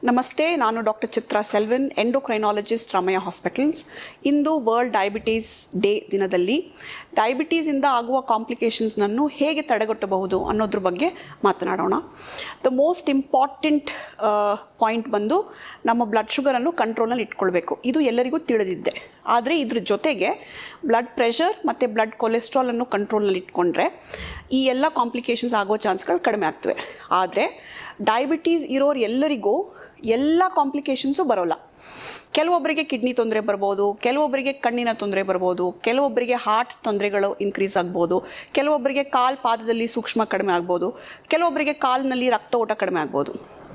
ನಮಸ್ತೆ, ನಾನು doctor Chitra Selvan, endocrinologist Ramaiah hospitals. ಇಂದು ವರ್ಲ್ಡ್ ಡಯಾಬಿಟೀಸ್ ಡೇ ದಿನದಲ್ಲಿ ಡಯಾಬಿಟೀಸಿಂದ ಆಗುವ ಕಾಂಪ್ಲಿಕೇಶನ್ಸ್ನನ್ನು ಹೇಗೆ ತಡೆಗಟ್ಟಬಹುದು ಅನ್ನೋದ್ರ ಬಗ್ಗೆ ಮಾತನಾಡೋಣ. ದ ಮೋಸ್ಟ್ ಇಂಪಾರ್ಟೆಂಟ್ ಪಾಯಿಂಟ್ ಬಂದು ನಮ್ಮ ಬ್ಲಡ್ ಶುಗರನ್ನು ಕಂಟ್ರೋಲ್ನಲ್ಲಿ ಇಟ್ಕೊಳ್ಬೇಕು. ಇದು ಎಲ್ಲರಿಗೂ ತಿಳಿದಿದ್ದೆ. ಆದರೆ ಇದ್ರ ಜೊತೆಗೆ ಬ್ಲಡ್ ಪ್ರೆಷರ್ ಮತ್ತು ಬ್ಲಡ್ ಕೊಲೆಸ್ಟ್ರಾಲನ್ನು ಕಂಟ್ರೋಲ್ನಲ್ಲಿ ಇಟ್ಕೊಂಡ್ರೆ ಈ ಎಲ್ಲ ಕಾಂಪ್ಲಿಕೇಶನ್ಸ್ ಆಗೋ ಚಾನ್ಸ್ಗಳು ಕಡಿಮೆ ಆಗ್ತವೆ. ಆದರೆ ಡಯಾಬಿಟೀಸ್ ಇರೋರು ಎಲ್ಲರಿಗೂ ಎಲ್ಲ ಕಾಂಪ್ಲಿಕೇಶನ್ಸು ಬರೋಲ್ಲ. ಕೆಲವೊಬ್ಬರಿಗೆ ಕಿಡ್ನಿ ತೊಂದರೆ ಬರ್ಬೋದು, ಕೆಲವೊಬ್ಬರಿಗೆ ಕಣ್ಣಿನ ತೊಂದರೆ ಬರ್ಬೋದು, ಕೆಲವೊಬ್ಬರಿಗೆ ಹಾರ್ಟ್ ತೊಂದರೆಗಳು ಇನ್ಕ್ರೀಸ್ ಆಗ್ಬೋದು, ಕೆಲವೊಬ್ಬರಿಗೆ ಕಾಲು ಪಾದದಲ್ಲಿ ಸೂಕ್ಷ್ಮ ಕಡಿಮೆ ಆಗ್ಬೋದು, ಕೆಲವೊಬ್ಬರಿಗೆ ಕಾಲಿನಲ್ಲಿ ರಕ್ತ ಓಟ ಕಡಿಮೆ ಆಗ್ಬೋದು.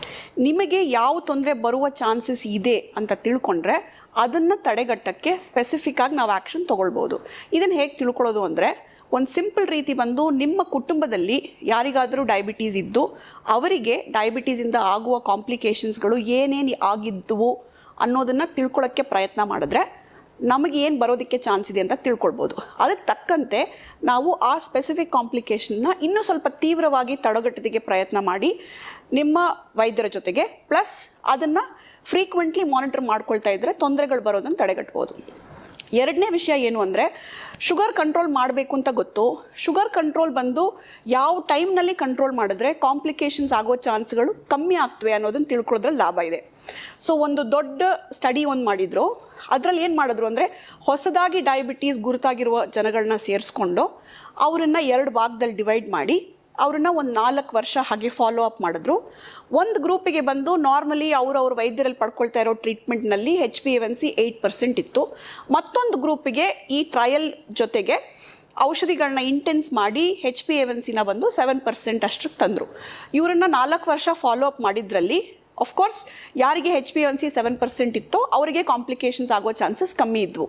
ನಿಮಗೆ ಯಾವ ತೊಂದರೆ ಬರುವ ಚಾನ್ಸಸ್ ಇದೆ ಅಂತ ತಿಳ್ಕೊಂಡ್ರೆ ಅದನ್ನು ತಡೆಗಟ್ಟಕ್ಕೆ ಸ್ಪೆಸಿಫಿಕ್ಕಾಗಿ ನಾವು ಆ್ಯಕ್ಷನ್ ತೊಗೊಳ್ಬೋದು. ಇದನ್ನು ಹೇಗೆ ತಿಳ್ಕೊಳ್ಳೋದು ಅಂದರೆ, ಒಂದು ಸಿಂಪಲ್ ರೀತಿ ಬಂದು ನಿಮ್ಮ ಕುಟುಂಬದಲ್ಲಿ ಯಾರಿಗಾದರೂ ಡಯಾಬಿಟೀಸ್ ಇದ್ದು ಅವರಿಗೆ ಡಯಾಬಿಟೀಸಿಂದ ಆಗುವ ಕಾಂಪ್ಲಿಕೇಶನ್ಸ್ಗಳು ಏನೇನು ಆಗಿದ್ದವು ಅನ್ನೋದನ್ನು ತಿಳ್ಕೊಳ್ಳೋಕ್ಕೆ ಪ್ರಯತ್ನ ಮಾಡಿದ್ರೆ ನಮಗೆ ಏನು ಬರೋದಕ್ಕೆ ಚಾನ್ಸ್ ಇದೆ ಅಂತ ತಿಳ್ಕೊಳ್ಬೋದು. ಅದಕ್ಕೆ ತಕ್ಕಂತೆ ನಾವು ಆ ಸ್ಪೆಸಿಫಿಕ್ ಕಾಂಪ್ಲಿಕೇಶನ್ನ ಇನ್ನೂ ಸ್ವಲ್ಪ ತೀವ್ರವಾಗಿ ತಡೆಗಟ್ಟೋದಕ್ಕೆ ಪ್ರಯತ್ನ ಮಾಡಿ ನಿಮ್ಮ ವೈದ್ಯರ ಜೊತೆಗೆ ಪ್ಲಸ್ ಅದನ್ನು ಫ್ರೀಕ್ವೆಂಟ್ಲಿ ಮಾನಿಟರ್ ಮಾಡ್ಕೊಳ್ತಾ ಇದ್ದರೆ ತೊಂದರೆಗಳು ಬರೋದನ್ನು ತಡೆಗಟ್ಬೋದು. ಎರಡನೇ ವಿಷಯ ಏನು ಅಂದರೆ, ಶುಗರ್ ಕಂಟ್ರೋಲ್ ಮಾಡಬೇಕು ಅಂತ ಗೊತ್ತು. ಶುಗರ್ ಕಂಟ್ರೋಲ್ ಬಂದು ಯಾವ ಟೈಮ್ನಲ್ಲಿ ಕಂಟ್ರೋಲ್ ಮಾಡಿದ್ರೆ ಕಾಂಪ್ಲಿಕೇಶನ್ಸ್ ಆಗೋ ಚಾನ್ಸ್ಗಳು ಕಮ್ಮಿ ಆಗ್ತವೆ ಅನ್ನೋದನ್ನು ತಿಳ್ಕೊಳ್ಳೋದ್ರಲ್ಲಿ ಲಾಭ ಇದೆ. ಸೊ ಒಂದು ದೊಡ್ಡ ಸ್ಟಡಿ ಮಾಡಿದ್ರು. ಅದರಲ್ಲಿ ಏನು ಮಾಡಿದ್ರು ಅಂದರೆ, ಹೊಸದಾಗಿ ಡಯಾಬಿಟೀಸ್ ಗುರುತಾಗಿರುವ ಜನಗಳನ್ನ ಸೇರಿಸ್ಕೊಂಡು ಅವರನ್ನು 2 ಭಾಗದಲ್ಲಿ ಡಿವೈಡ್ ಮಾಡಿ ಅವ್ರನ್ನ ಒಂದು 4 ವರ್ಷ ಹಾಗೆ ಫಾಲೋ ಅಪ್ ಮಾಡಿದ್ರು. ಒಂದು ಗ್ರೂಪಿಗೆ ಬಂದು ನಾರ್ಮಲಿ ಅವ್ರ ವೈದ್ಯರಲ್ಲಿ ಪಡ್ಕೊಳ್ತಾ ಇರೋ ಟ್ರೀಟ್ಮೆಂಟ್ನಲ್ಲಿ HbA1c 8% ಇತ್ತು. ಮತ್ತೊಂದು ಗ್ರೂಪಿಗೆ ಈ ಟ್ರಯಲ್ ಜೊತೆಗೆ ಔಷಧಿಗಳನ್ನ ಇಂಟೆನ್ಸ್ ಮಾಡಿ HbA1cನ ಬಂದು 7% ಅಷ್ಟಕ್ಕೆ ತಂದರು. ಇವರನ್ನು 4 ವರ್ಷ ಫಾಲೋ ಅಪ್ ಮಾಡಿದ್ರಲ್ಲಿ ಆಫ್ಕೋರ್ಸ್ ಯಾರಿಗೆ HbA1c 7% ಇತ್ತೋ ಅವರಿಗೆ ಕಾಂಪ್ಲಿಕೇಶನ್ಸ್ ಆಗೋ ಚಾನ್ಸಸ್ ಕಮ್ಮಿ ಇದ್ವು.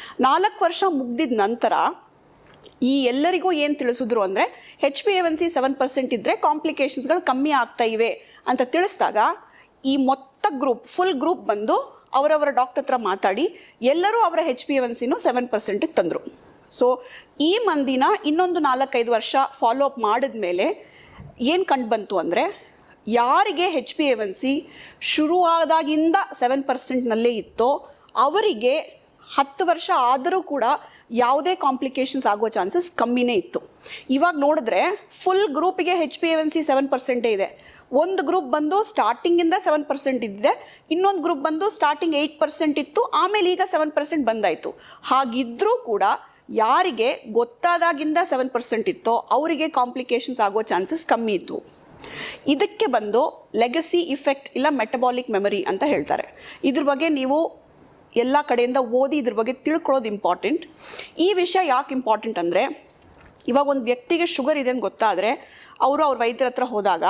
4 ವರ್ಷ ಮುಗ್ದಿದ ನಂತರ ಈ ಎಲ್ಲರಿಗೂ ಏನು ತಿಳಿಸಿದ್ರು ಅಂದರೆ, HbA1c 7% ಇದ್ದರೆ ಕಾಂಪ್ಲಿಕೇಶನ್ಸ್ಗಳು ಕಮ್ಮಿ ಆಗ್ತಾ ಇವೆ ಅಂತ ತಿಳಿಸಿದಾಗ ಈ ಮೊತ್ತ ಫುಲ್ ಗ್ರೂಪ್ ಬಂದು ಅವರವರ ಡಾಕ್ಟರ್ ಹತ್ರ ಮಾತಾಡಿ ಎಲ್ಲರೂ ಅವರ HbA1cನೂ 7% ತಂದರು. ಸೊ ಈ ಮಂದಿನ ಇನ್ನೊಂದು 4-5 ವರ್ಷ ಫಾಲೋ ಅಪ್ ಮಾಡಿದ ಮೇಲೆ ಏನು ಕಂಡು ಬಂತು ಅಂದರೆ, ಯಾರಿಗೆ HbA1c ಶುರುವಾದಾಗಿಂದ 7%ನಲ್ಲೇ ಇತ್ತೋ ಅವರಿಗೆ 10 ವರ್ಷ ಆದರೂ ಕೂಡ ಯಾವುದೇ ಕಾಂಪ್ಲಿಕೇಶನ್ಸ್ ಆಗೋ ಚಾನ್ಸಸ್ ಕಮ್ಮಿನೇ ಇತ್ತು. ಇವಾಗ ನೋಡಿದ್ರೆ ಫುಲ್ ಗ್ರೂಪಿಗೆ HbA1c 7% ಇದೆ. ಒಂದು ಗ್ರೂಪ್ ಬಂದು ಸ್ಟಾರ್ಟಿಂಗಿಂದ 7% ಇದ್ದಿದೆ, ಇನ್ನೊಂದು ಗ್ರೂಪ್ ಬಂದು ಸ್ಟಾರ್ಟಿಂಗ್ 8% ಇತ್ತು, ಆಮೇಲೆ ಈಗ 7% ಬಂದಾಯಿತು. ಹಾಗಿದ್ರೂ ಕೂಡ ಯಾರಿಗೆ ಗೊತ್ತಾದಾಗಿಂದ 7% ಇತ್ತೋ ಅವರಿಗೆ ಕಾಂಪ್ಲಿಕೇಶನ್ಸ್ ಆಗೋ ಚಾನ್ಸಸ್ ಕಮ್ಮಿ ಇತ್ತು. ಇದಕ್ಕೆ ಬಂದು ಲೆಗಸಿ ಇಫೆಕ್ಟ್ ಇಲ್ಲ ಮೆಟಬಾಲಿಕ್ ಮೆಮರಿ ಅಂತ ಹೇಳ್ತಾರೆ. ಇದ್ರ ಬಗ್ಗೆ ನೀವು ಎಲ್ಲ ಕಡೆಯಿಂದ ಓದಿ ಇದ್ರ ಬಗ್ಗೆ ತಿಳ್ಕೊಳ್ಳೋದು ಇಂಪಾರ್ಟೆಂಟ್. ಈ ವಿಷಯ ಯಾಕೆ ಇಂಪಾರ್ಟೆಂಟ್ ಅಂದರೆ, ಇವಾಗ ಒಂದು ವ್ಯಕ್ತಿಗೆ ಶುಗರ್ ಇದೆ ಅಂತ ಗೊತ್ತಾದರೆ ಅವರು ಅವ್ರ ವೈದ್ಯರ ಹತ್ರ ಹೋದಾಗ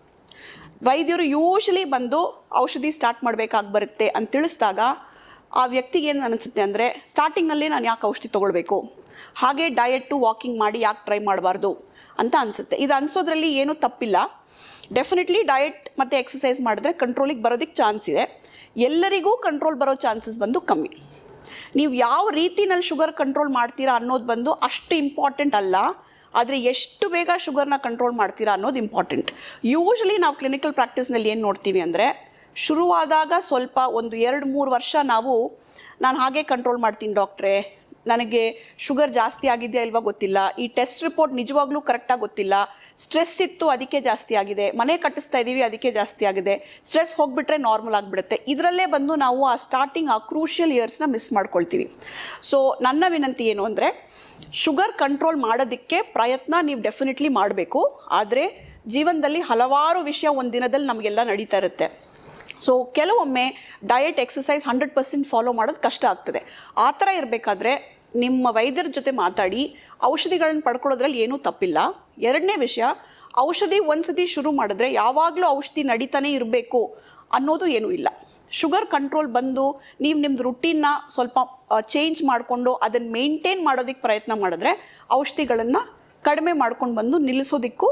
ವೈದ್ಯರು ಯೂಶಲಿ ಬಂದು ಔಷಧಿ ಸ್ಟಾರ್ಟ್ ಮಾಡಬೇಕಾಗಿ ಬರುತ್ತೆ ಅಂತ ತಿಳಿಸಿದಾಗ ಆ ವ್ಯಕ್ತಿಗೆ ಏನು ಅನಿಸುತ್ತೆ ಅಂದರೆ, ಸ್ಟಾರ್ಟಿಂಗ್ನಲ್ಲಿ ನಾನು ಯಾಕೆ ಔಷಧಿ ತೊಗೊಳ್ಬೇಕು, ಹಾಗೆ ಡಯೆಟ್ಟು ವಾಕಿಂಗ್ ಮಾಡಿ ಯಾಕೆ ಟ್ರೈ ಮಾಡಬಾರ್ದು ಅಂತ ಅನಿಸುತ್ತೆ. ಇದು ಅನಿಸೋದ್ರಲ್ಲಿ ಏನೂ ತಪ್ಪಿಲ್ಲ. ಡೆಫಿನೆಟ್ಲಿ ಡಯೆಟ್ ಮತ್ತು ಎಕ್ಸಸೈಸ್ ಮಾಡಿದ್ರೆ ಕಂಟ್ರೋಲಿಗೆ ಬರೋದಕ್ಕೆ ಚಾನ್ಸ್ ಇದೆ. ಎಲ್ಲರಿಗೂ ಕಂಟ್ರೋಲ್ ಬರೋ ಚಾನ್ಸಸ್ ಬಂದು ಕಮ್ಮಿ. ನೀವು ಯಾವ ರೀತಿನಲ್ಲಿ ಶುಗರ್ ಕಂಟ್ರೋಲ್ ಮಾಡ್ತೀರಾ ಅನ್ನೋದು ಬಂದು ಅಷ್ಟು ಇಂಪಾರ್ಟೆಂಟ್ ಅಲ್ಲ, ಆದರೆ ಎಷ್ಟು ಬೇಗ ಶುಗರ್ನ ಕಂಟ್ರೋಲ್ ಮಾಡ್ತೀರಾ ಅನ್ನೋದು ಇಂಪಾರ್ಟೆಂಟ್. ಯೂಶಲಿ ನಾವು ಕ್ಲಿನಿಕಲ್ ಪ್ರಾಕ್ಟೀಸ್ನಲ್ಲಿ ಏನು ನೋಡ್ತೀವಿ ಅಂದರೆ, ಶುರುವಾದಾಗ ಸ್ವಲ್ಪ ಒಂದು 2-3 ವರ್ಷ ನಾನು ಹಾಗೆ ಕಂಟ್ರೋಲ್ ಮಾಡ್ತೀನಿ ಡಾಕ್ಟ್ರೇ, ನನಗೆ ಶುಗರ್ ಜಾಸ್ತಿ ಆಗಿದೆಯಾ ಇಲ್ವಾ ಗೊತ್ತಿಲ್ಲ, ಈ ಟೆಸ್ಟ್ ರಿಪೋರ್ಟ್ ನಿಜವಾಗ್ಲೂ ಕರೆಕ್ಟಾಗಿ ಗೊತ್ತಿಲ್ಲ, ಸ್ಟ್ರೆಸ್ ಇತ್ತು ಅದಕ್ಕೆ ಜಾಸ್ತಿ ಆಗಿದೆ, ಮನೆ ಕಟ್ಟಿಸ್ತಾ ಇದ್ದೀವಿ ಅದಕ್ಕೆ ಜಾಸ್ತಿ ಆಗಿದೆ, ಸ್ಟ್ರೆಸ್ ಹೋಗಿಬಿಟ್ರೆ ನಾರ್ಮಲ್ ಆಗಿಬಿಡುತ್ತೆ. ಇದರಲ್ಲೇ ಬಂದು ನಾವು ಆ ಸ್ಟಾರ್ಟಿಂಗ್ ಆ ಕ್ರೂಷಿಯಲ್ ಇಯರ್ಸ್ನ ಮಿಸ್ ಮಾಡ್ಕೊಳ್ತೀವಿ. ಸೊ ನನ್ನ ವಿನಂತಿ ಏನು ಅಂದರೆ, ಶುಗರ್ ಕಂಟ್ರೋಲ್ ಮಾಡೋದಕ್ಕೆ ಪ್ರಯತ್ನ ನೀವು ಡೆಫಿನೆಟ್ಲಿ ಮಾಡಬೇಕು. ಆದರೆ ಜೀವನದಲ್ಲಿ ಹಲವಾರು ವಿಷಯ ಒಂದು ದಿನದಲ್ಲಿ ನಮಗೆಲ್ಲ ನಡೀತಾ ಇರುತ್ತೆ. ಸೊ ಕೆಲವೊಮ್ಮೆ ಡಯೆಟ್ ಎಕ್ಸಸೈಸ್ 100% ಫಾಲೋ ಮಾಡೋದು ಕಷ್ಟ ಆಗ್ತದೆ. ಆ ಥರ ಇರಬೇಕಾದ್ರೆ ನಿಮ್ಮ ವೈದ್ಯರ ಜೊತೆ ಮಾತಾಡಿ ಔಷಧಿಗಳನ್ನು ಪಡ್ಕೊಳ್ಳೋದ್ರಲ್ಲಿ ಏನೂ ತಪ್ಪಿಲ್ಲ. ಎರಡನೇ ವಿಷಯ, ಔಷಧಿ ಒಂದ್ಸತಿ ಶುರು ಮಾಡಿದ್ರೆ ಯಾವಾಗಲೂ ಔಷಧಿ ನಡೀತಾನೆ ಇರಬೇಕು ಅನ್ನೋದು ಏನೂ ಇಲ್ಲ. ಶುಗರ್ ಕಂಟ್ರೋಲ್ ಬಂದು ನೀವು ನಿಮ್ಮದು ರುಟೀನ್ನ ಸ್ವಲ್ಪ ಚೇಂಜ್ ಮಾಡಿಕೊಂಡು ಅದನ್ನು ಮೇಂಟೈನ್ ಮಾಡೋದಕ್ಕೆ ಪ್ರಯತ್ನ ಮಾಡಿದ್ರೆ ಔಷಧಿಗಳನ್ನು ಕಡಿಮೆ ಮಾಡ್ಕೊಂಡು ಬಂದು ನಿಲ್ಲಿಸೋದಕ್ಕೂ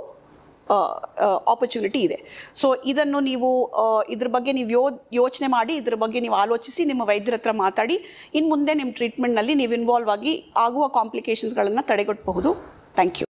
ಆಪರ್ಚುನಿಟಿ ಇದೆ. ಸೊ ಇದನ್ನು ನೀವು ಇದ್ರ ಬಗ್ಗೆ ನೀವು ಯೋಚನೆ ಮಾಡಿ, ಇದ್ರ ಬಗ್ಗೆ ನೀವು ಆಲೋಚಿಸಿ ನಿಮ್ಮ ವೈದ್ಯರ ಹತ್ರ ಮಾತಾಡಿ ಇನ್ನು ಮುಂದೆ ನಿಮ್ಮ ಟ್ರೀಟ್ಮೆಂಟ್ನಲ್ಲಿ ನೀವು ಇನ್ವಾಲ್ವ್ ಆಗಿ ಆಗುವ ಕಾಂಪ್ಲಿಕೇಶನ್ಸ್ಗಳನ್ನು ತಡೆಗಟ್ಟಬಹುದು. Thank you.